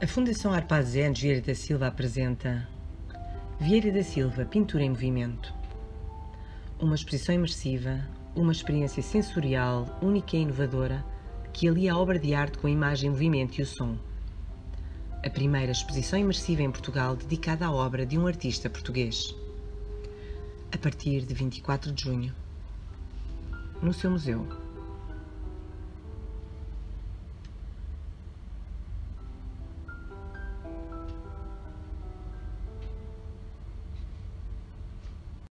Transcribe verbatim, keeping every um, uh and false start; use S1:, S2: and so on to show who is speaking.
S1: A Fundação Arpazes Enes Vieira da Silva apresenta Vieira da Silva, Pintura em Movimento. Uma exposição imersiva, uma experiência sensorial única e inovadora que alia a obra de arte com a imagem, o movimento e o som. A primeira exposição imersiva em Portugal dedicada à obra de um artista português. A partir de vinte e quatro de junho, no seu museu.